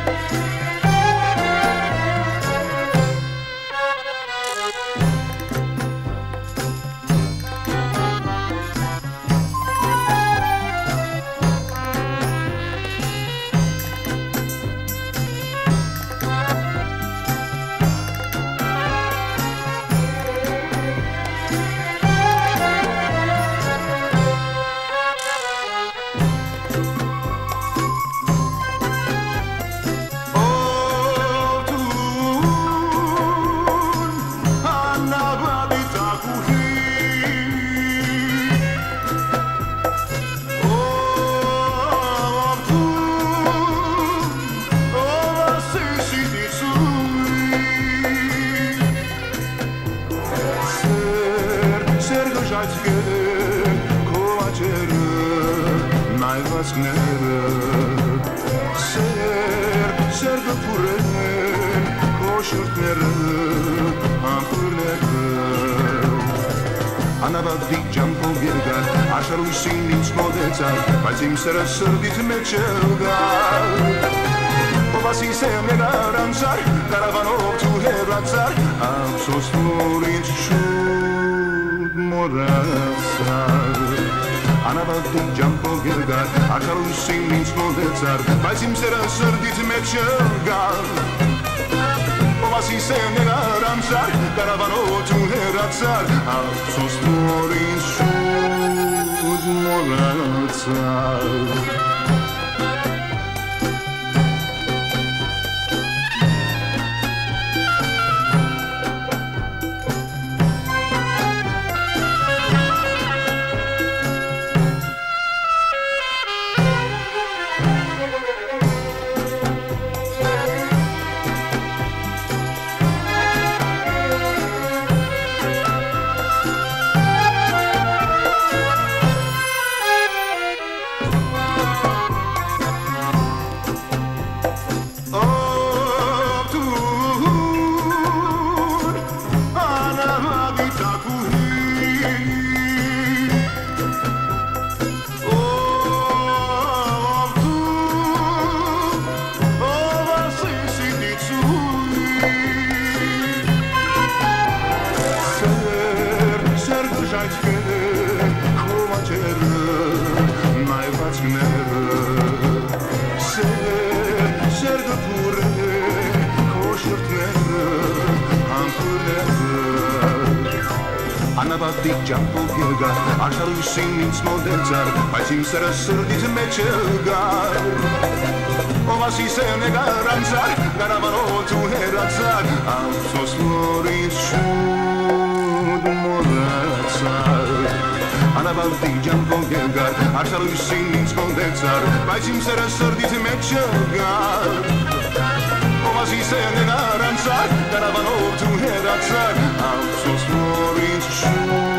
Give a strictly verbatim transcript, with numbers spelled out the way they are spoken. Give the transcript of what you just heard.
Ser, sergă puren, coșuri neră, ampurnecă. Anava widziałam pobiegać, aż ruszył nim spodęca, palcem se rozsądit meczelgal. Po was i se mnie garanzar, karawanów tu herazar, a co stworzyć szud morasar. Anava widziałam pobiegać, aż ruszył nim spodęca, palcem se rozsądit meczelgal. Si se mnie garanzar, karawanów tu herazar, a co stworzyć szud morasar. Anava widziałam pobiegać, aż ruszył nim spodęcar, palcem se rozsądit meczelgal. Po was i se mnie garanzar, karawanów tu herazar, a co stworzyć szud morasar. Anava widziałam pobiegać, aż ruszył nim spodęcar, palcem se rozsądit meczelgal. Po was i se mnie garanzar, karawanów tu herazar, a co stworzyć szud